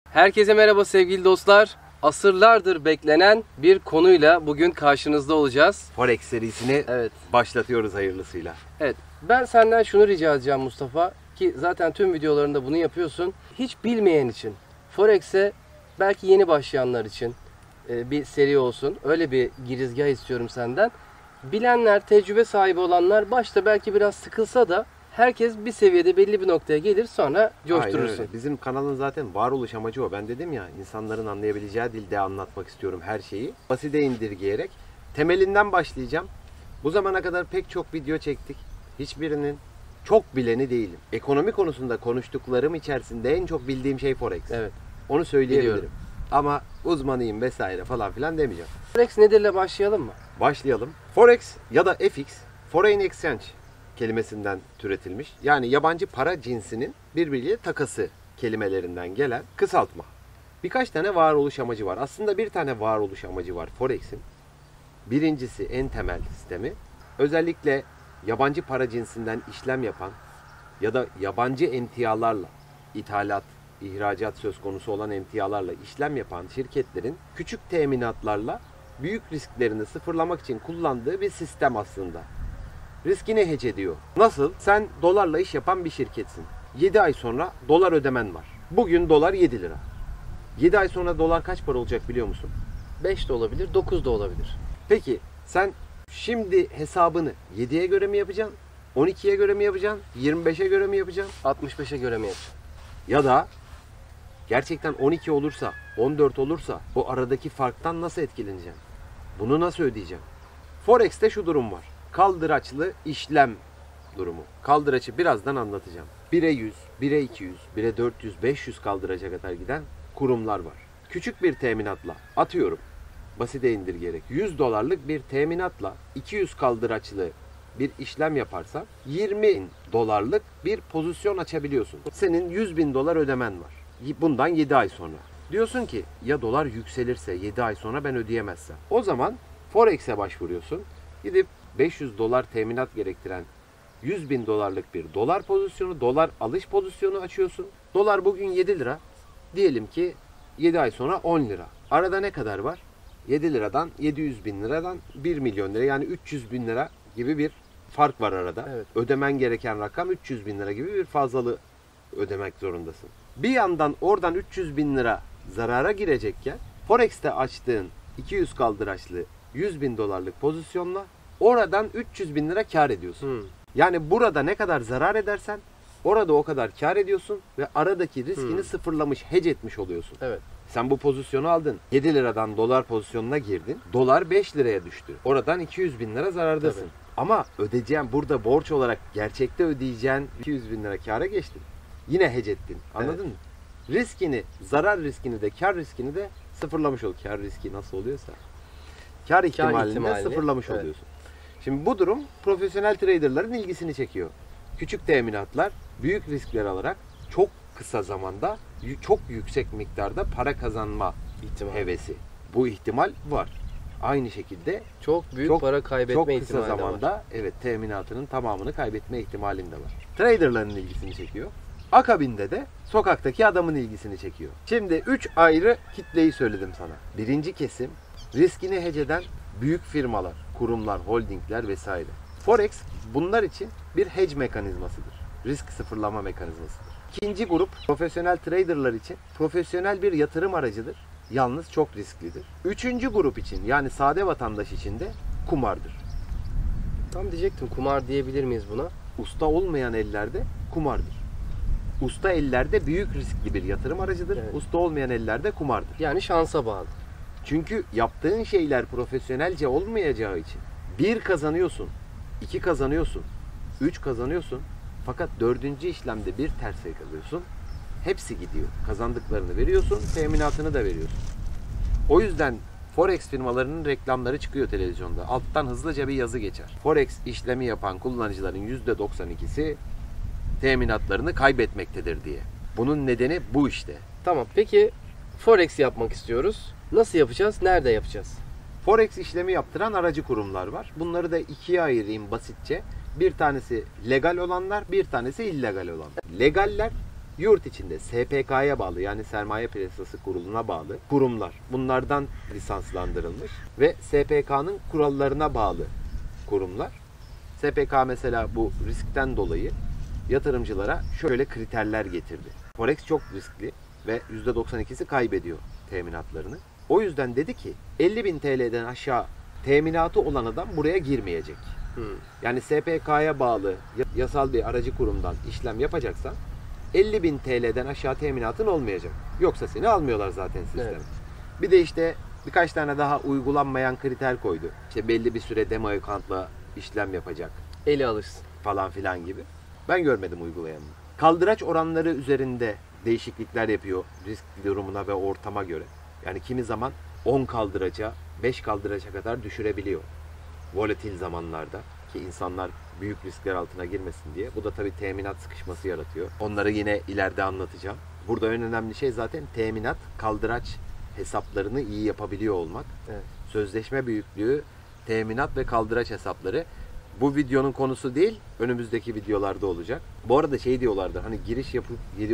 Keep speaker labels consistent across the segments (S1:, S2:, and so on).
S1: Herkese merhaba sevgili dostlar. Asırlardır beklenen bir konuyla bugün karşınızda olacağız.
S2: Forex serisini başlatıyoruz hayırlısıyla.
S1: Evet. Ben senden şunu rica edeceğim Mustafa, ki zaten tüm videolarında bunu yapıyorsun. Hiç bilmeyen için, Forex'e belki yeni başlayanlar için bir seri olsun. Öyle bir girizgah istiyorum senden. Bilenler, tecrübe sahibi olanlar başta belki biraz sıkılsa da herkes bir seviyede belli bir noktaya gelir, sonra coşturursun.
S2: Bizim kanalın zaten varoluş amacı o. Ben dedim ya, insanların anlayabileceği dilde anlatmak istiyorum her şeyi. Basite indirgeyerek temelinden başlayacağım. Bu zamana kadar pek çok video çektik. Hiçbirinin çok bileni değilim. Ekonomi konusunda konuştuklarım içerisinde en çok bildiğim şey Forex.
S1: Evet.
S2: Onu söyleyebilirim.
S1: Biliyorum.
S2: Ama uzmanıyım vesaire falan filan demeyeceğim.
S1: Forex nedirle başlayalım mı?
S2: Başlayalım. Forex ya da FX, Foreign Exchange kelimesinden türetilmiş. Yani yabancı para cinsinin birbiriyle takası kelimelerinden gelen kısaltma. Birkaç tane varoluş amacı var. Aslında bir tane varoluş amacı var Forex'in. Birincisi, en temel sistemi. Özellikle yabancı para cinsinden işlem yapan ya da yabancı emtialarla, ithalat, ihracat söz konusu olan emtialarla işlem yapan şirketlerin küçük teminatlarla büyük risklerini sıfırlamak için kullandığı bir sistem aslında. Riskini hedge ediyor. Nasıl? Sen dolarla iş yapan bir şirketsin. 7 ay sonra dolar ödemen var. Bugün dolar 7 lira. 7 ay sonra dolar kaç para olacak biliyor musun?
S1: 5 de olabilir, 9 da olabilir.
S2: Peki sen şimdi hesabını 7'ye göre mi yapacaksın? 12'ye göre mi yapacaksın? 25'e göre mi yapacaksın?
S1: 65'e göre mi yapacaksın?
S2: Ya da gerçekten 12 olursa, 14 olursa o aradaki farktan nasıl etkileneceksin? Bunu nasıl ödeyeceksin? Forex'te şu durum var. Kaldıraçlı işlem durumu. Kaldıraçı birazdan anlatacağım. 1'e 100, 1'e 200, 1'e 400, 500 kaldıraca kadar giden kurumlar var. Küçük bir teminatla, atıyorum, basite indirgeyerek 100 dolarlık bir teminatla 200 kaldıraçlı bir işlem yaparsan 20 bin dolarlık bir pozisyon açabiliyorsun. Senin 100 bin dolar ödemen var. Bundan 7 ay sonra. Diyorsun ki ya dolar yükselirse 7 ay sonra ben ödeyemezsem. O zaman Forex'e başvuruyorsun. Gidip 500 dolar teminat gerektiren 100 bin dolarlık bir dolar pozisyonu, dolar alış pozisyonu açıyorsun. Dolar bugün 7 lira. Diyelim ki 7 ay sonra 10 lira. Arada ne kadar var? 7 liradan 700 bin liradan 1 milyon lira, yani 300 bin lira gibi bir fark var arada.
S1: Evet.
S2: Ödemen gereken rakam 300 bin lira gibi bir fazlalığı ödemek zorundasın. Bir yandan oradan 300 bin lira zarara girecekken Forex'te açtığın 200 kaldıraçlı 100 bin dolarlık pozisyonla oradan 300 bin lira kar ediyorsun. Yani burada ne kadar zarar edersen orada o kadar kar ediyorsun ve aradaki riskini sıfırlamış, hedge etmiş oluyorsun.
S1: Evet.
S2: Sen bu pozisyonu aldın. 7 liradan dolar pozisyonuna girdin. Dolar 5 liraya düştü. Oradan 200 bin lira zarardasın.
S1: Tabii.
S2: Ama ödeyeceğin, burada borç olarak gerçekte ödeyeceğin 200 bin lira kâra geçtin. Yine hedge ettin. Anladın mı? Riskini, zarar riskini de kar riskini de sıfırlamış ol. Kar riski nasıl oluyorsa. Kar ihtimalini de sıfırlamış oluyorsun. Şimdi bu durum profesyonel traderların ilgisini çekiyor. Küçük teminatlar büyük riskler alarak çok kısa zamanda çok yüksek miktarda para kazanma hevesi. Bu ihtimal var. Aynı şekilde
S1: Çok büyük para kaybetme ihtimali
S2: çok kısa zamanda
S1: var.
S2: Evet, teminatının tamamını kaybetme ihtimalinde var. Traderların ilgisini çekiyor. Akabinde de sokaktaki adamın ilgisini çekiyor. Şimdi 3 ayrı kitleyi söyledim sana. Birinci kesim riskini hedge eden büyük firmalar, kurumlar, holdingler vesaire. Forex bunlar için bir hedge mekanizmasıdır. Risk sıfırlama mekanizmasıdır. İkinci grup profesyonel traderlar için profesyonel bir yatırım aracıdır. Yalnız çok risklidir. Üçüncü grup için, yani sade vatandaş için de kumardır.
S1: Tam diyecektim, kumar diyebilir miyiz buna?
S2: Usta olmayan ellerde kumardır. Usta ellerde büyük riskli bir yatırım aracıdır.
S1: Evet.
S2: Usta olmayan ellerde kumardır.
S1: Yani şansa bağlı.
S2: Çünkü yaptığın şeyler profesyonelce olmayacağı için 1 kazanıyorsun, 2 kazanıyorsun, 3 kazanıyorsun. Fakat 4. işlemde bir terse kalıyorsun. Hepsi gidiyor. Kazandıklarını veriyorsun, teminatını da veriyorsun. O yüzden Forex firmalarının reklamları çıkıyor televizyonda. Alttan hızlıca bir yazı geçer. Forex işlemi yapan kullanıcıların %92'si teminatlarını kaybetmektedir diye. Bunun nedeni bu işte.
S1: Tamam, peki Forex yapmak istiyoruz. Nasıl yapacağız? Nerede yapacağız?
S2: Forex işlemi yaptıran aracı kurumlar var. Bunları da ikiye ayırayım basitçe. Bir tanesi legal olanlar, bir tanesi illegal olanlar. Legaller yurt içinde SPK'ya bağlı, yani Sermaye Piyasası Kurulu'na bağlı kurumlar, bunlardan lisanslandırılmış ve SPK'nın kurallarına bağlı kurumlar. SPK mesela bu riskten dolayı yatırımcılara şöyle kriterler getirdi. Forex çok riskli ve %92'si kaybediyor teminatlarını. O yüzden dedi ki 50.000 TL'den aşağı teminatı olan adam buraya girmeyecek. Yani SPK'ya bağlı yasal bir aracı kurumdan işlem yapacaksan 50.000 TL'den aşağı teminatın olmayacak. Yoksa seni almıyorlar zaten sisteme.
S1: Evet.
S2: Bir de işte birkaç tane daha uygulanmayan kriter koydu. İşte belli bir süre demo account'la işlem yapacak
S1: Eli alışsın.
S2: falan filan gibi. Ben görmedim uygulayanını. Kaldıraç oranları üzerinde değişiklikler yapıyor risk durumuna ve ortama göre. Yani kimi zaman 10 kaldıraca, 5 kaldıraca kadar düşürebiliyor. Volatil zamanlarda ki insanlar büyük riskler altına girmesin diye. Bu da tabii teminat sıkışması yaratıyor. Onları yine ileride anlatacağım. Burada en önemli şey zaten teminat, kaldıraç hesaplarını iyi yapabiliyor olmak.
S1: Evet.
S2: Sözleşme büyüklüğü, teminat ve kaldıraç hesapları. Bu videonun konusu değil, önümüzdeki videolarda olacak. Bu arada şey diyorlardı, hani giriş yapıp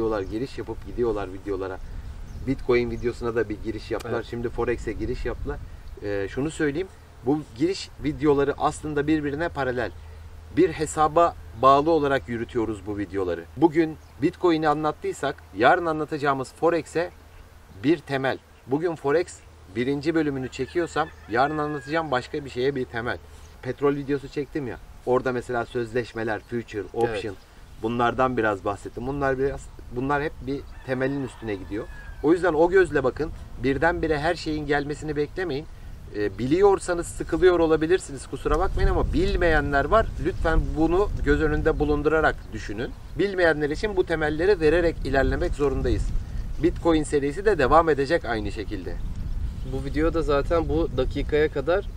S2: gidiyorlar videolara. Bitcoin videosuna da bir giriş yaptılar.
S1: Evet.
S2: Şimdi Forex'e giriş yaptılar. Şunu söyleyeyim, bu giriş videoları aslında birbirine paralel. Bir hesaba bağlı olarak yürütüyoruz bu videoları. Bugün Bitcoin'i anlattıysak, yarın anlatacağımız Forex'e bir temel. Bugün Forex birinci bölümünü çekiyorsam, yarın anlatacağım başka bir şeye bir temel. Petrol videosu çektim ya, orada mesela sözleşmeler, future, option, bunlardan biraz bahsettim. Bunlar hep bir temelin üstüne gidiyor. O yüzden o gözle bakın, birdenbire her şeyin gelmesini beklemeyin. Biliyorsanız sıkılıyor olabilirsiniz, kusura bakmayın, ama bilmeyenler var. Lütfen bunu göz önünde bulundurarak düşünün. Bilmeyenler için bu temelleri vererek ilerlemek zorundayız. Bitcoin serisi de devam edecek aynı şekilde.
S1: Bu videoda zaten bu dakikaya kadar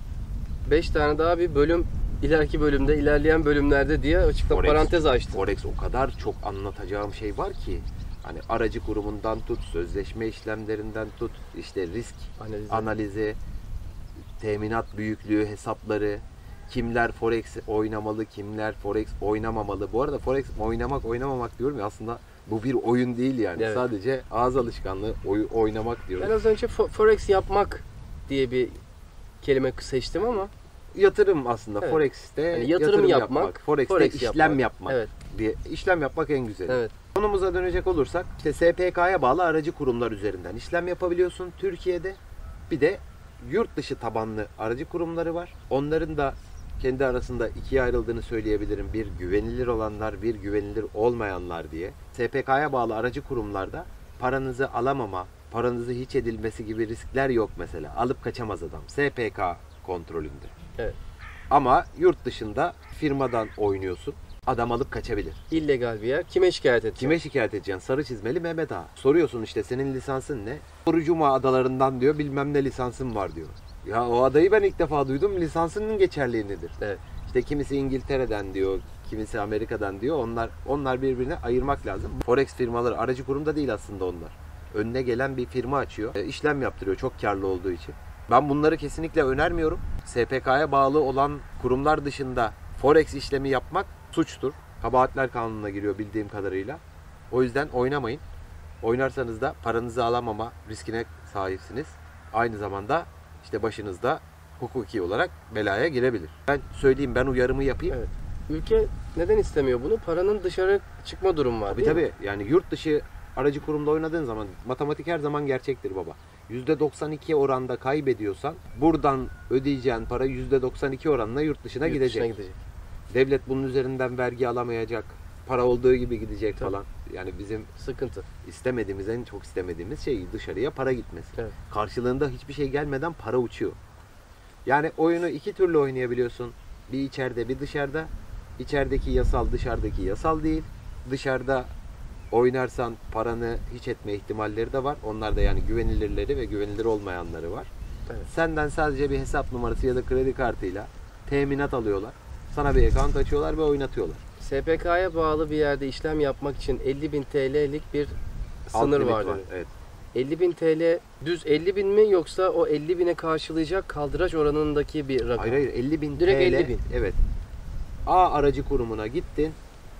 S1: 5 tane daha bir bölüm, ileriki bölümde, ilerleyen bölümlerde diye açıkta parantez açtım.
S2: Forex o kadar çok anlatacağım şey var ki, hani aracı kurumundan tut, sözleşme işlemlerinden tut, işte risk analizi, teminat büyüklüğü hesapları, kimler Forex oynamalı, kimler Forex oynamamalı. Bu arada Forex oynamamak diyorum ya, aslında bu bir oyun değil yani.
S1: Evet.
S2: Sadece ağız alışkanlığı, oynamak diyorum.
S1: Ben az önce Forex yapmak diye bir kelime seçtim ama
S2: Yatırım aslında.
S1: Evet.
S2: Forex'te
S1: yani yatırım yapmak,
S2: Forex'te
S1: Forex
S2: işlem yapmak.
S1: Evet.
S2: İşlem yapmak en güzeli.
S1: Evet.
S2: Konumuza dönecek olursak, işte SPK'ya bağlı aracı kurumlar üzerinden işlem yapabiliyorsun Türkiye'de. Bir de yurt dışı tabanlı aracı kurumları var. Onların da kendi arasında ikiye ayrıldığını söyleyebilirim. Bir güvenilir olanlar, bir güvenilir olmayanlar diye. SPK'ya bağlı aracı kurumlarda paranızı alamama, paranızı hiç edilmesi gibi riskler yok mesela. Alıp kaçamaz adam. SPK kontrolünde.
S1: Evet.
S2: Ama yurt dışında firmadan oynuyorsun. Adam alıp kaçabilir.
S1: İllegal bir yer. Kime şikayet edeceksin?
S2: Kime şikayet edeceksin? Sarı çizmeli Mehmet Ağa. Soruyorsun işte, senin lisansın ne? Korucuma adalarından diyor, bilmem ne lisansım var diyor. Ya o adayı ben ilk defa duydum. Lisansının geçerliği nedir?
S1: Evet.
S2: İşte kimisi İngiltere'den diyor, kimisi Amerika'dan diyor. Onlar birbirine ayırmak lazım. Forex firmaları aracı kurumda değil aslında onlar. Önüne gelen bir firma açıyor. İşlem yaptırıyor çok karlı olduğu için. Ben bunları kesinlikle önermiyorum. SPK'ya bağlı olan kurumlar dışında Forex işlemi yapmak suçtur. Kabahatler kanununa giriyor bildiğim kadarıyla. O yüzden oynamayın. Oynarsanız da paranızı alamama riskine sahipsiniz. Aynı zamanda işte başınızda hukuki olarak belaya girebilir. Ben söyleyeyim, ben uyarımı yapayım.
S1: Evet. Ülke neden istemiyor bunu? Paranın dışarı çıkma durumu var, değil mi?
S2: Tabii yani yurt dışı aracı kurumda oynadığın zaman matematik her zaman gerçektir baba. %92 oranda kaybediyorsan buradan ödeyeceğin para %92 oranla yurt dışına
S1: Yurt
S2: gidecek.
S1: dışına gidecek.
S2: Devlet bunun üzerinden vergi alamayacak. Para olduğu gibi gidecek
S1: Tabii.
S2: falan. Yani bizim
S1: Sıkıntı.
S2: istemediğimiz, en çok istemediğimiz şey dışarıya para gitmesi.
S1: Evet.
S2: Karşılığında hiçbir şey gelmeden para uçuyor. Yani oyunu iki türlü oynayabiliyorsun. Bir içeride, bir dışarıda. İçerideki yasal, dışarıdaki yasal değil. Dışarıda oynarsan paranı hiç etme ihtimalleri de var. Onlar da yani güvenilirleri ve güvenilir olmayanları var.
S1: Evet.
S2: Senden sadece bir hesap numarası ya da kredi kartıyla teminat alıyorlar. Sana bir account açıyorlar ve oynatıyorlar.
S1: SPK'ya bağlı bir yerde işlem yapmak için 50.000 TL'lik bir
S2: Alt
S1: sınır
S2: limit
S1: var dedi.
S2: Evet.
S1: 50.000 TL düz 50.000 mi, yoksa o 50.000'e karşılayacak kaldıraç oranındaki bir rakam?
S2: Hayır 50.000
S1: Direkt
S2: TL.
S1: 50.000.
S2: Evet. A aracı kurumuna gittin.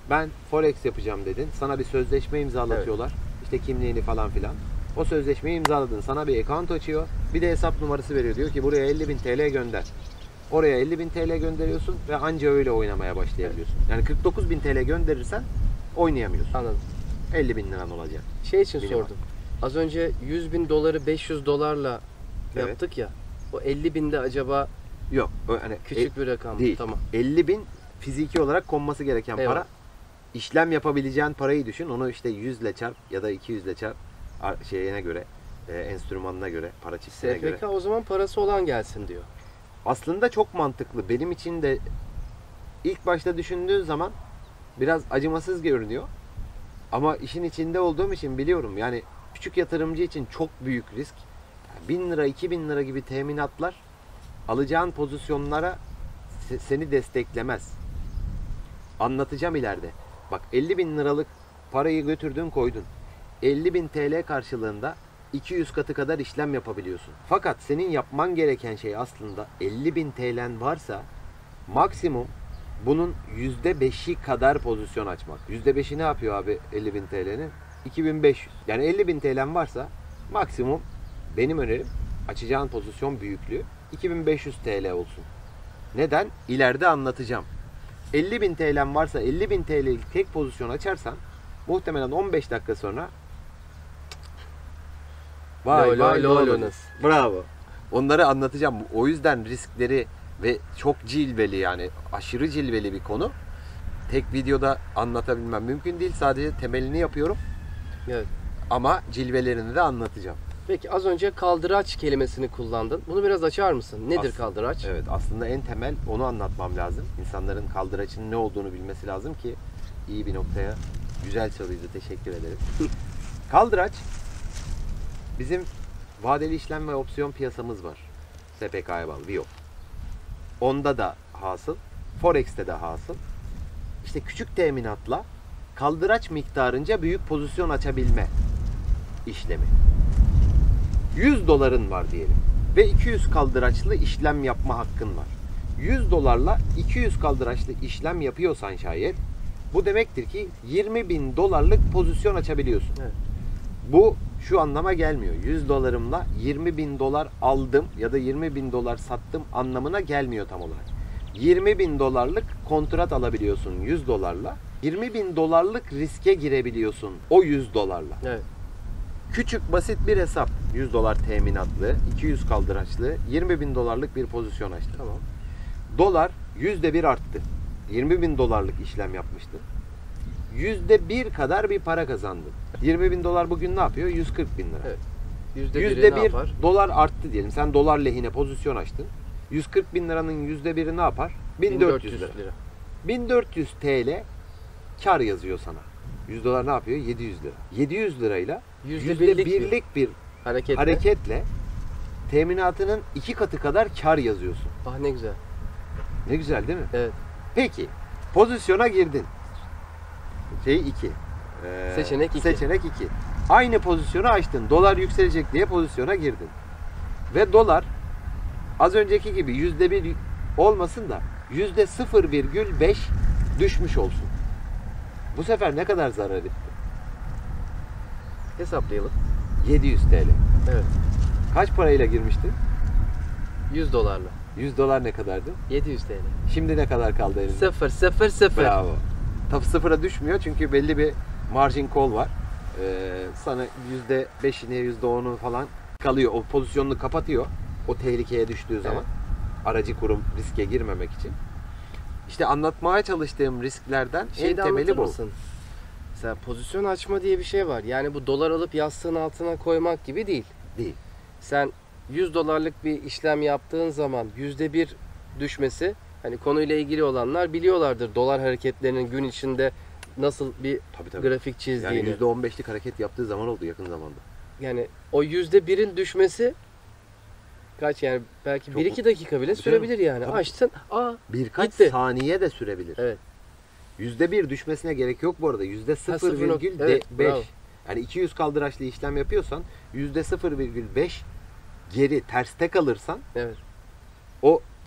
S2: Ben Forex yapacağım dedin. Sana bir sözleşme imzalatıyorlar. İşte kimliğini falan filan. O sözleşmeyi imzaladın. Sana bir account açıyor. Bir de hesap numarası veriyor. Diyor ki buraya 50.000 TL gönder. Oraya 50.000 TL gönderiyorsun ve anca öyle oynamaya başlayabiliyorsun. Yani 49.000 TL gönderirsen oynayamıyorsun.
S1: Anladım.
S2: 50.000 liran olacak.
S1: Şey için
S2: Minimum.
S1: sordum. Az önce 100.000 doları 500 dolarla
S2: Evet.
S1: yaptık ya. O 50.000'de acaba
S2: Yok. Hani
S1: küçük bir rakam mı?
S2: değil.
S1: Tamam.
S2: 50.000 fiziki olarak konması gereken
S1: Eyvallah.
S2: para. İşlem yapabileceğin parayı düşün. Onu işte 100 ile çarp ya da 200 ile çarp şeyine göre, enstrümanına göre, para çiftine göre.
S1: SPK o zaman parası olan gelsin diyor.
S2: Aslında çok mantıklı. Benim için de ilk başta düşündüğün zaman biraz acımasız görünüyor. Ama işin içinde olduğum için biliyorum. Yani küçük yatırımcı için çok büyük risk. 1.000 lira, 2.000 lira gibi teminatlar alacağın pozisyonlara seni desteklemez. Anlatacağım ileride. Bak 50.000 liralık parayı götürdün koydun. 50.000 TL karşılığında 200 katı kadar işlem yapabiliyorsun. Fakat senin yapman gereken şey aslında 50.000 TL'n varsa maksimum bunun %5'i kadar pozisyon açmak. %5'i ne yapıyor abi 50.000 TL'nin? 2.500. Yani 50.000 TL'n varsa maksimum benim önerim açacağın pozisyon büyüklüğü 2.500 TL olsun. Neden? İleride anlatacağım. 50.000 TL'n varsa 50.000 TL'lik tek pozisyon açarsan muhtemelen 15 dakika sonra vay vay
S1: lolunuz.
S2: Bravo. Onları anlatacağım. O yüzden riskleri ve çok cilveli, yani aşırı cilveli bir konu. Tek videoda anlatabilmem mümkün değil. Sadece temelini yapıyorum.
S1: Evet.
S2: Ama cilvelerini de anlatacağım.
S1: Peki az önce kaldıraç kelimesini kullandın. Bunu biraz açar mısın? Nedir kaldıraç?
S2: Evet, aslında en temel onu anlatmam lazım. İnsanların kaldıraçın ne olduğunu bilmesi lazım ki iyi bir noktaya. Güzel soruydu. Teşekkür ederim. Kaldıraç bizim vadeli işlem ve opsiyon piyasamız var. SPK'ya bağlı, VIOP. Onda da hasıl, Forex'te de hasıl. İşte küçük teminatla kaldıraç miktarınca büyük pozisyon açabilme işlemi. 100 doların var diyelim ve 200 kaldıraçlı işlem yapma hakkın var. 100 dolarla 200 kaldıraçlı işlem yapıyorsan şayet bu demektir ki 20.000 dolarlık pozisyon açabiliyorsun.
S1: Evet.
S2: Bu şu anlama gelmiyor. 100 dolarımla 20.000 dolar aldım ya da 20.000 dolar sattım anlamına gelmiyor tam olarak. 20.000 dolarlık kontrat alabiliyorsun 100 dolarla. 20.000 dolarlık riske girebiliyorsun o 100 dolarla.
S1: Evet.
S2: Küçük basit bir hesap. 100 dolar teminatlı, 200 kaldıraçlı, 20.000 dolarlık bir pozisyon açtı.
S1: Tamam.
S2: Dolar %1 arttı. 20.000 dolarlık işlem yapmıştın. %1 kadar bir para kazandın. 20.000 dolar bugün ne yapıyor? 140.000 lira.
S1: Evet. %1'i ne
S2: %1
S1: yapar?
S2: dolar arttı diyelim. Sen dolar lehine pozisyon açtın. 140.000 liranın %1'i ne yapar? 1400 lira. 1400 TL kar yazıyor sana. 100 dolar ne yapıyor? 700 lira. 700 lirayla %1'lik bir hareketle teminatının 2 katı kadar kar yazıyorsun.
S1: Ah ne güzel.
S2: Ne güzel değil mi?
S1: Evet.
S2: Peki pozisyona girdin. Şey 2.
S1: Seçenek 2.
S2: Seçenek 2. Aynı pozisyonu açtın. Dolar yükselecek diye pozisyona girdin. Ve dolar az önceki gibi %1 olmasın da %0,5 düşmüş olsun. Bu sefer ne kadar zarar etti?
S1: Hesaplayalım.
S2: 700 TL.
S1: Evet.
S2: Kaç parayla girmiştin?
S1: 100 dolarla.
S2: 100 dolar ne kadardı?
S1: 700 TL.
S2: Şimdi ne kadar kaldı elinde?
S1: 0 0 0.
S2: Bravo. Tabii sıfıra düşmüyor çünkü belli bir margin call var. Sana %5'ini %10'u falan kalıyor. O pozisyonunu kapatıyor. O tehlikeye düştüğü zaman. Aracı kurum riske girmemek için. İşte anlatmaya çalıştığım risklerden en temeli bu.
S1: Mısın? Mesela pozisyon açma diye bir şey var. Yani bu dolar alıp yastığın altına koymak gibi değil.
S2: Değil.
S1: Sen 100 dolarlık bir işlem yaptığın zaman %1 düşmesi, hani konuyla ilgili olanlar biliyorlardır dolar hareketlerinin gün içinde nasıl bir
S2: Tabii.
S1: grafik çizdiğini.
S2: Yani %15'lik hareket yaptığı zaman oldu yakın zamanda.
S1: Yani o %1'in düşmesi kaç, yani belki
S2: Çok
S1: 1-2 dakika bile
S2: Tabii
S1: sürebilir
S2: canım.
S1: yani.
S2: Tabii.
S1: Açtın,
S2: Birkaç
S1: gitti.
S2: saniye de sürebilir.
S1: Evet.
S2: %1 düşmesine gerek yok bu arada. %0,5.
S1: Evet, bravo.
S2: Yani 200 kaldıraçlı işlem yapıyorsan %0,5 geri terste kalırsan
S1: Evet.
S2: o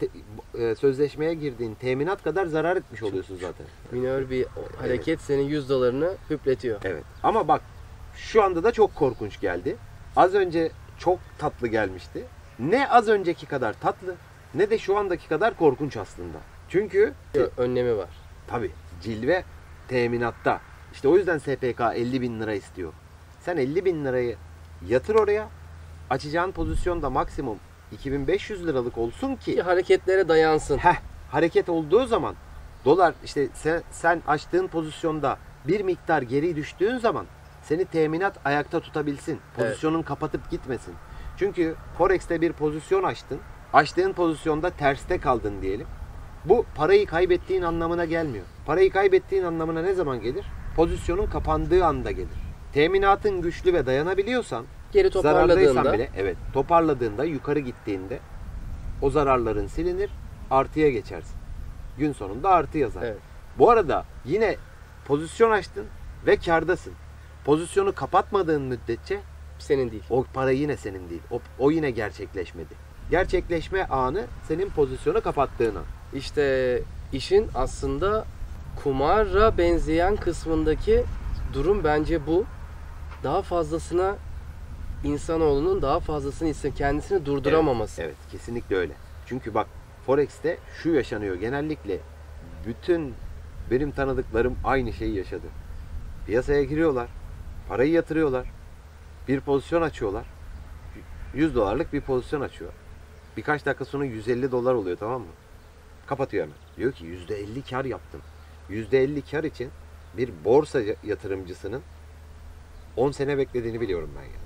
S2: sözleşmeye girdiğin teminat kadar zarar etmiş oluyorsun zaten.
S1: Minör bir hareket senin 100 dolarını hüpletiyor.
S2: Evet. Ama bak şu anda da çok korkunç geldi. Az önce çok tatlı gelmişti. Ne az önceki kadar tatlı ne de şu andaki kadar korkunç aslında. Çünkü
S1: Önlemi var.
S2: tabii cilve teminatta. İşte o yüzden SPK 50 bin lira istiyor. Sen 50 bin lirayı yatır oraya. Açacağın pozisyon da maksimum 2500 liralık olsun
S1: Ki
S2: ki
S1: hareketlere dayansın.
S2: hareket olduğu zaman dolar işte sen açtığın pozisyonda bir miktar geri düştüğün zaman seni teminat ayakta tutabilsin. Pozisyonun kapatıp gitmesin. Çünkü Forex'te bir pozisyon açtın. Açtığın pozisyonda terste kaldın diyelim. Bu parayı kaybettiğin anlamına gelmiyor. Parayı kaybettiğin anlamına ne zaman gelir? Pozisyonun kapandığı anda gelir. Teminatın güçlü ve dayanabiliyorsan
S1: Geri toparladığında
S2: zarardaysan bile toparladığında yukarı gittiğinde o zararların silinir, artıya geçersin. Gün sonunda artı yazar.
S1: Evet.
S2: Bu arada yine pozisyon açtın ve kârdasın. Pozisyonu kapatmadığın müddetçe
S1: senin değil.
S2: o para yine senin değil. O yine gerçekleşmedi. Gerçekleşme anı senin pozisyonu kapattığın an.
S1: İşte işin aslında kumara benzeyen kısmındaki durum bence bu. Daha fazlasına insanoğlunun daha fazlasını kendisini durduramaması.
S2: Evet, kesinlikle öyle. Çünkü bak Forex'te şu yaşanıyor genellikle. Bütün benim tanıdıklarım aynı şeyi yaşadı. Piyasaya giriyorlar, parayı yatırıyorlar, bir pozisyon açıyorlar. 100 dolarlık bir pozisyon açıyor. Birkaç dakika sonra 150 dolar oluyor, tamam mı? Kapatıyor hemen. Diyor ki %50 kar yaptım. %50 kar için bir borsa yatırımcısının 10 sene beklediğini biliyorum ben yani.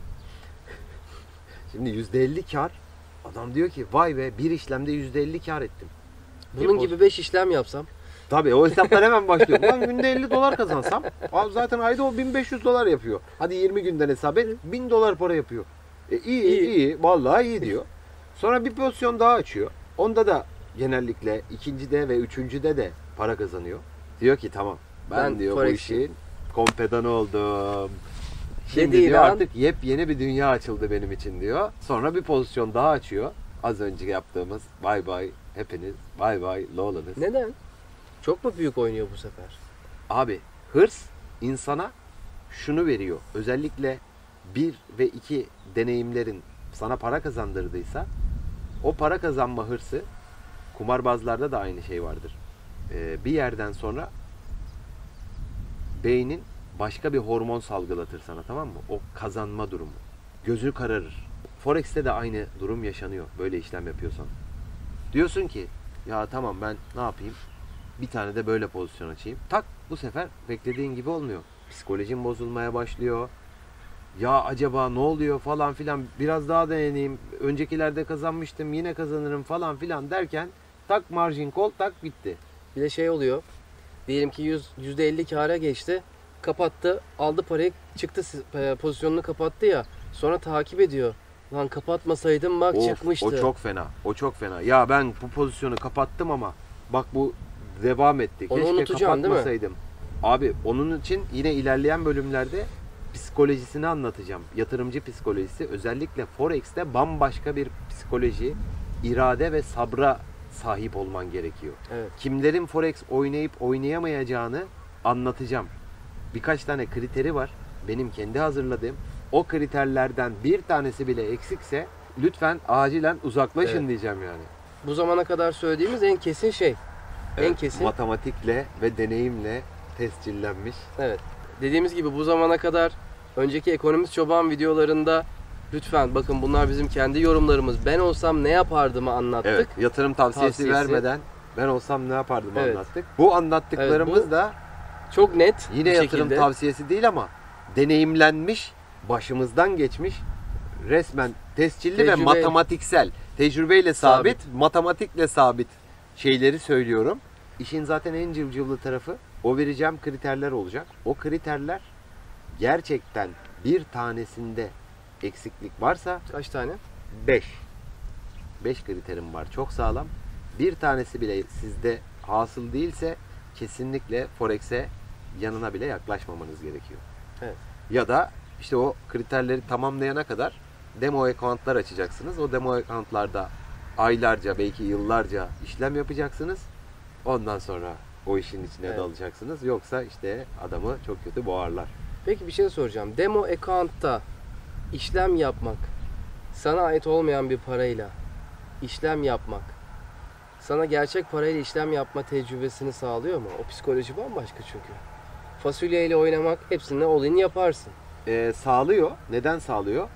S2: Şimdi %50 kar, adam diyor ki vay be bir işlemde %50 kar ettim.
S1: Bunun gibi 5 işlem yapsam.
S2: Tabii o hesaplar hemen başlıyor. Ulan günde 50 dolar kazansam abi zaten ayda o 1500 dolar yapıyor. Hadi 20 günden hesap et 1000 dolar para yapıyor. İyi vallahi iyi diyor. Sonra bir pozisyon daha açıyor. Onda da genellikle ikincide ve üçüncüde de para kazanıyor. Diyor ki tamam ben diyor bu işin kompedanı oldum. Şimdi diyor artık yepyeni bir dünya açıldı benim için diyor. Sonra bir pozisyon daha açıyor. Az önce yaptığımız bye bye hepiniz bye bye Lola'nız.
S1: Neden? Çok mu büyük oynuyor bu sefer?
S2: Abi hırs insana şunu veriyor. Özellikle 1 ve 2 deneyimlerin sana para kazandırdıysa o para kazanma hırsı, kumarbazlarda da aynı şey vardır. Bir yerden sonra beynin başka bir hormon salgılatır sana, tamam mı? O kazanma durumu. Gözü kararır. Forex'te de aynı durum yaşanıyor böyle işlem yapıyorsan. Diyorsun ki ya tamam ben ne yapayım? Bir tane de böyle pozisyon açayım. Tak bu sefer beklediğin gibi olmuyor. Psikolojin bozulmaya başlıyor. Ya acaba ne oluyor falan filan, biraz daha deneyeyim. Öncekilerde kazanmıştım yine kazanırım falan filan derken tak margin call tak bitti.
S1: Bir de şey oluyor. Diyelim ki %50 kâra geçti. Kapattı. Aldı parayı. Çıktı pozisyonunu kapattı ya. Sonra takip ediyor. Lan kapatmasaydım bak çıkmıştı.
S2: O çok fena. O çok fena. Ya ben bu pozisyonu kapattım ama bak bu devam etti.
S1: Onu
S2: Keşke
S1: unutacaksın,
S2: kapatmasaydım. Abi onun için yine ilerleyen bölümlerde psikolojisini anlatacağım. Yatırımcı psikolojisi. Özellikle Forex'te bambaşka bir psikoloji, irade ve sabra sahip olman gerekiyor.
S1: Evet.
S2: Kimlerin Forex oynayıp oynayamayacağını anlatacağım. Birkaç tane kriteri var. Benim kendi hazırladığım. O kriterlerden bir tanesi bile eksikse lütfen acilen uzaklaşın diyeceğim yani.
S1: Bu zamana kadar söylediğimiz en kesin şey.
S2: Evet,
S1: en kesin.
S2: matematikle ve deneyimle tescillenmiş.
S1: Evet. Dediğimiz gibi bu zamana kadar önceki Ekonomist Çoban videolarında lütfen bakın bunlar bizim kendi yorumlarımız. Ben olsam ne yapardımı anlattık.
S2: Evet, yatırım tavsiyesi vermeden ben olsam ne yapardım anlattık. Bu anlattıklarımız
S1: bu
S2: da
S1: çok net
S2: yine yatırım
S1: şekilde
S2: tavsiyesi değil ama deneyimlenmiş, başımızdan geçmiş, resmen tescilli ve matematiksel, tecrübeyle sabit, matematikle sabit şeyleri söylüyorum. İşin zaten en cıvcıvlı tarafı o vereceğim kriterler olacak. O kriterler gerçekten bir tanesinde eksiklik varsa
S1: kaç tane?
S2: 5. 5 kriterim var. Çok sağlam. Bir tanesi bile sizde hasıl değilse kesinlikle Forex'e yanına bile yaklaşmamanız gerekiyor.
S1: Evet.
S2: Ya da işte o kriterleri tamamlayana kadar demo account'lar açacaksınız. O demo account'larda aylarca, belki yıllarca işlem yapacaksınız. Ondan sonra o işin içine
S1: Evet.
S2: dalacaksınız. Yoksa işte adamı çok kötü boğarlar.
S1: Peki bir şey soracağım. Demo account'ta işlem yapmak, sana ait olmayan bir parayla işlem yapmak, sana gerçek parayla işlem yapma tecrübesini sağlıyor mu? O psikoloji bambaşka çünkü. Fasulyeyle oynamak, hepsinde all-in yaparsın.
S2: Sağlıyor. Neden sağlıyor?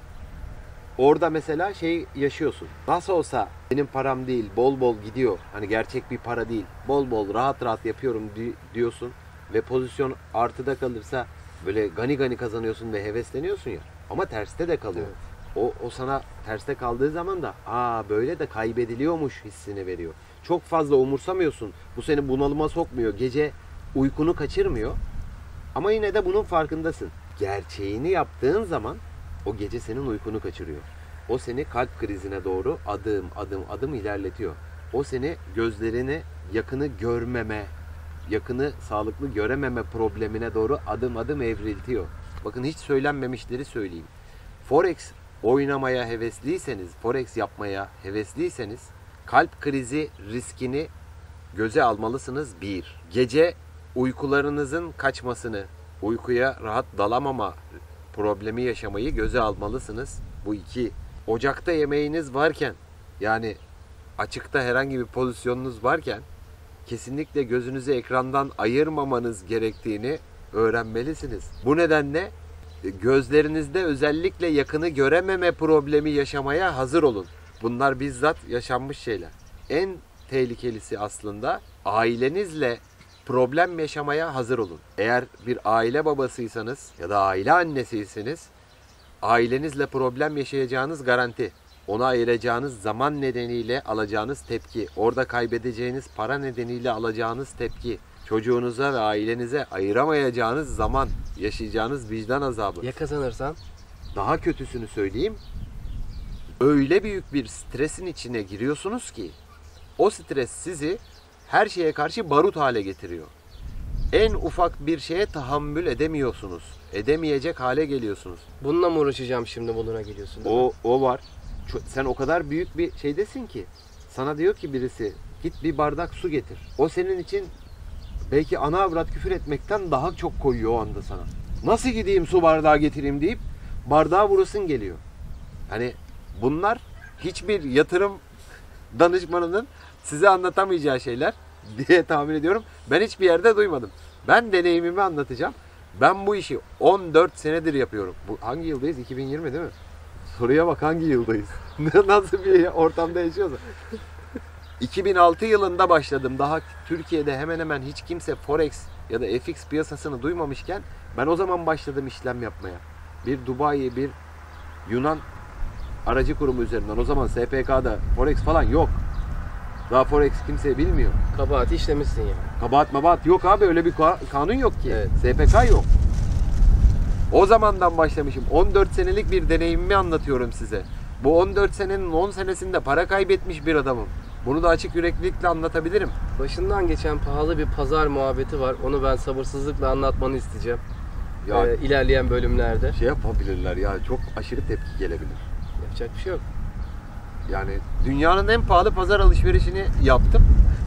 S2: Orada mesela şey yaşıyorsun. Nasıl olsa benim param değil, bol bol gidiyor. Hani gerçek bir para değil. Bol bol rahat rahat yapıyorum diyorsun. Ve pozisyon artıda kalırsa böyle gani gani kazanıyorsun ve hevesleniyorsun ya. Ama terste de kalıyor.
S1: Evet.
S2: O sana terste kaldığı zaman da böyle de kaybediliyormuş hissini veriyor. Çok fazla umursamıyorsun. Bu seni bunalıma sokmuyor. Gece uykunu kaçırmıyor. Ama yine de bunun farkındasın. Gerçeğini yaptığın zaman o gece senin uykunu kaçırıyor. O seni kalp krizine doğru adım adım adım ilerletiyor. O seni gözlerini yakını görmeme, yakını sağlıklı görememe problemine doğru adım adım evriltiyor. Bakın hiç söylenmemişleri söyleyeyim. Forex oynamaya hevesliyseniz, Forex yapmaya hevesliyseniz kalp krizi riskini göze almalısınız. 1. Gece uykularınızın kaçmasını, uykuya rahat dalamama problemi yaşamayı göze almalısınız. Bu 2. Ocakta yemeğiniz varken, yani açıkta herhangi bir pozisyonunuz varken kesinlikle gözünüzü ekrandan ayırmamanız gerektiğini öğrenmelisiniz. Bu nedenle gözlerinizde özellikle yakını görememe problemi yaşamaya hazır olun. Bunlar bizzat yaşanmış şeyler. En tehlikelisi aslında ailenizle problem yaşamaya hazır olun. Eğer bir aile babasıysanız ya da aile annesiyseniz ailenizle problem yaşayacağınız garanti. Ona ayıracağınız zaman nedeniyle alacağınız tepki, orada kaybedeceğiniz para nedeniyle alacağınız tepki, çocuğunuza ve ailenize ayıramayacağınız zaman, yaşayacağınız vicdan azabı.
S1: Ya kazanırsan?
S2: Daha kötüsünü söyleyeyim. Öyle büyük bir stresin içine giriyorsunuz ki o stres sizi her şeye karşı barut hale getiriyor. En ufak bir şeye tahammül edemiyorsunuz. Edemeyecek hale geliyorsunuz.
S1: Bununla mı uğraşacağım şimdi buluna geliyorsun? Değil mi?
S2: O var. Sen o kadar büyük bir şeydesin ki sana diyor ki birisi git bir bardak su getir. O senin için belki ana avrat küfür etmekten daha çok koyuyor o anda sana. Nasıl gideyim su bardağı getireyim deyip bardağı vurasın geliyor. Hani bunlar hiçbir yatırım danışmanının size anlatamayacağı şeyler diye tahmin ediyorum. Ben hiçbir yerde duymadım. Ben deneyimimi anlatacağım. Ben bu işi 14 senedir yapıyorum. Bu hangi yıldayız? 2020 değil mi? Soruya bak, hangi yıldayız? Nasıl bir ortamda yaşıyoruz? 2006 yılında başladım. Daha Türkiye'de hemen hemen hiç kimse Forex ya da FX piyasasını duymamışken ben o zaman başladım işlem yapmaya. Bir Dubai, bir Yunan aracı kurumu üzerinden. O zaman SPK'da Forex falan yok. Daha Forex kimse bilmiyor.
S1: Kabahati işlemişsin yani.
S2: Kabahat mabahat yok abi, öyle bir kanun yok ki.
S1: Evet.
S2: SPK yok. O zamandan başlamışım. 14 senelik bir deneyimimi anlatıyorum size. Bu 14 senenin 10 senesinde para kaybetmiş bir adamım. Bunu da açık yüreklilikle anlatabilirim.
S1: Başından geçen pahalı bir pazar muhabbeti var. Onu ben sabırsızlıkla anlatmanı isteyeceğim.
S2: Ya
S1: İlerleyen bölümlerde.
S2: şey yapabilirler ya, çok aşırı tepki gelebilir.
S1: Yapacak bir şey yok.
S2: Yani dünyanın en pahalı pazar alışverişini yaptım.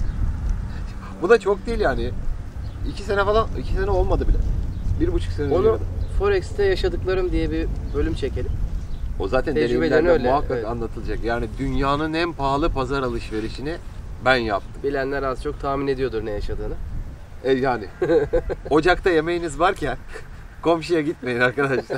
S2: Bu da çok değil yani. 2 sene falan, 2 sene olmadı bile. 1,5 sene
S1: Onu
S2: önce.
S1: Forex'te yaşadıklarım diye bir bölüm çekelim.
S2: O zaten
S1: Tecrübelerini
S2: deneyimlerle
S1: öyle,
S2: muhakkak
S1: evet.
S2: anlatılacak. Yani dünyanın en pahalı pazar alışverişini ben yaptım.
S1: Bilenler az çok tahmin ediyordur ne yaşadığını.
S2: Yani ocakta yemeğiniz varken komşuya gitmeyin arkadaşlar.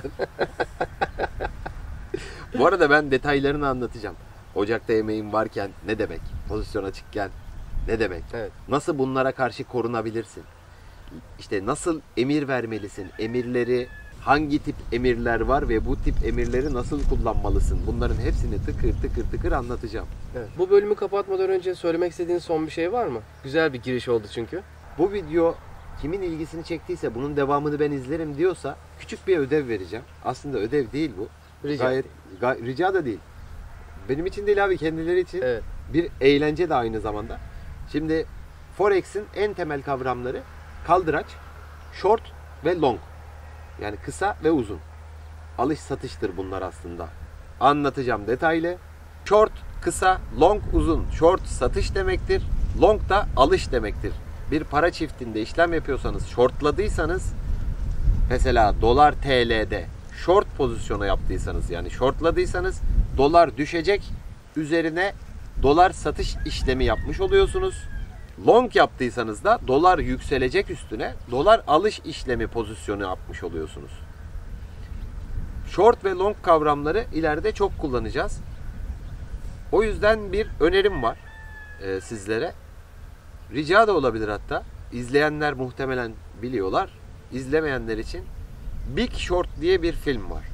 S2: Bu arada ben detaylarını anlatacağım. Ocakta yemeğin varken ne demek? Pozisyon açıkken ne demek?
S1: Evet.
S2: Nasıl bunlara karşı korunabilirsin? İşte nasıl emir vermelisin? Emirleri, hangi tip emirler var ve bu tip emirleri nasıl kullanmalısın? Bunların hepsini tıkır tıkır tıkır anlatacağım.
S1: Evet. Bu bölümü kapatmadan önce söylemek istediğin son bir şey var mı? Güzel bir giriş oldu çünkü.
S2: Bu video kimin ilgisini çektiyse, bunun devamını ben izlerim diyorsa küçük bir ödev vereceğim. Aslında ödev değil bu.
S1: Rica.
S2: Rica da değil. Benim için değil abi, kendileri için
S1: Evet.
S2: bir eğlence de aynı zamanda. Şimdi Forex'in en temel kavramları kaldıraç, short ve long. Yani kısa ve uzun. Alış satıştır bunlar aslında. Anlatacağım detaylı. Short kısa, long uzun, short satış demektir. Long da alış demektir. Bir para çiftinde işlem yapıyorsanız, shortladıysanız, mesela dolar TL'de short pozisyonu yaptıysanız, yani shortladıysanız dolar düşecek, üzerine dolar satış işlemi yapmış oluyorsunuz. Long yaptıysanız da dolar yükselecek, üstüne dolar alış işlemi pozisyonu yapmış oluyorsunuz. Short ve long kavramları ileride çok kullanacağız. O yüzden bir önerim var sizlere. Rica da olabilir hatta. İzleyenler muhtemelen biliyorlar. İzlemeyenler için Big Short diye bir film var.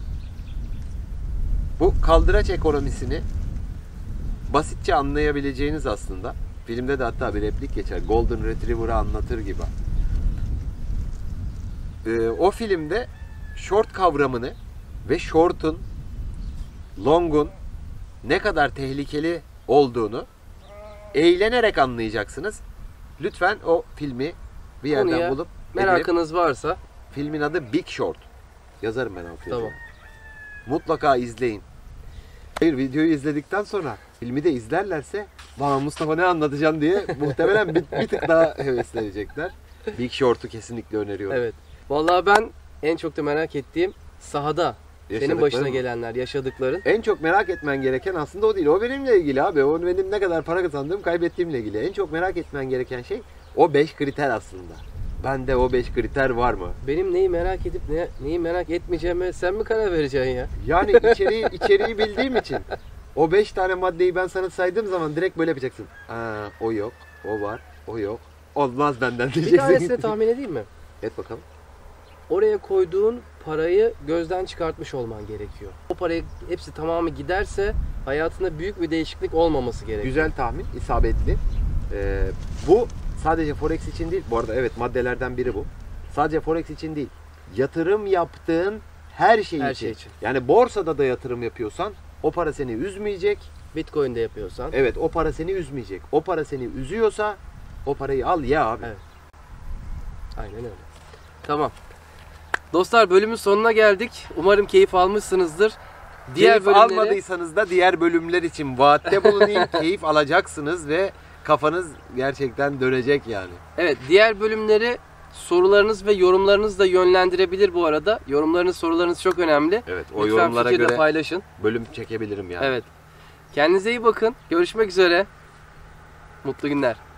S2: Bu kaldıraç ekonomisini basitçe anlayabileceğiniz aslında. Filmde de hatta bir replik geçer. Golden Retriever'ı anlatır gibi. O filmde short kavramını ve short'un, long'un ne kadar tehlikeli olduğunu eğlenerek anlayacaksınız. Lütfen o filmi bir yerden
S1: Konuya
S2: bulup
S1: merakınız varsa
S2: filmin adı Big Short. Yazarım ben altına.
S1: tamam.
S2: Mutlaka izleyin. Hayır, videoyu izledikten sonra filmi de izlerlerse bana Mustafa ne anlatacaksın diye muhtemelen bir tık daha heveslenecekler. Big Short'u kesinlikle öneriyorum.
S1: Evet. Vallahi ben en çok da merak ettiğim sahada senin başına
S2: Yaşadıkları mı?
S1: gelenler, yaşadıkların.
S2: En çok merak etmen gereken aslında o değil. O benimle ilgili abi. O benim ne kadar para kazandığım, kaybettiğimle ilgili. En çok merak etmen gereken şey o 5 kriter aslında. Bende o 5 kriter var mı?
S1: Benim neyi merak edip neyi merak etmeyeceğime sen mi karar vereceksin ya?
S2: Yani içeriği bildiğim için o 5 tane maddeyi ben sana saydığım zaman direkt böyle yapacaksın. Aa, o yok, o var, o yok. Olmaz benden
S1: Bir
S2: diyeceksin.
S1: tanesini tahmin edeyim mi?
S2: Et bakalım.
S1: Oraya koyduğun parayı gözden çıkartmış olman gerekiyor. O parayı hepsi tamamı giderse hayatında büyük bir değişiklik olmaması gerekiyor.
S2: Güzel tahmin, isabetli. Bu sadece Forex için değil. Bu arada evet, maddelerden biri bu. Sadece Forex için değil. Yatırım yaptığın her şey için. Yani borsada da yatırım yapıyorsan o para seni üzmeyecek.
S1: Bitcoin'de yapıyorsan.
S2: Evet, o para seni üzmeyecek. O para seni üzüyorsa o parayı al ye abi.
S1: Evet. Aynen öyle. Tamam. Dostlar, bölümün sonuna geldik. Umarım keyif almışsınızdır.
S2: Keyif almadıysanız da diğer bölümler için vaatte bulunayım. Keyif alacaksınız ve kafanız gerçekten dönecek yani.
S1: Evet, diğer bölümleri sorularınız ve yorumlarınız da yönlendirebilir bu arada. Yorumlarınız, sorularınız çok önemli.
S2: Evet, o
S1: Lütfen
S2: yorumlara
S1: fikir de
S2: göre
S1: paylaşın.
S2: bölüm çekebilirim yani.
S1: Evet. Kendinize iyi bakın. Görüşmek üzere. Mutlu günler.